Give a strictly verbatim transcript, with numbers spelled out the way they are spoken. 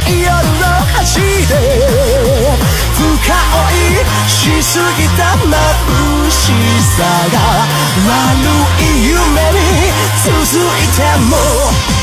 い夜の端で深追いしすぎた眩しさが悪い夢に続いても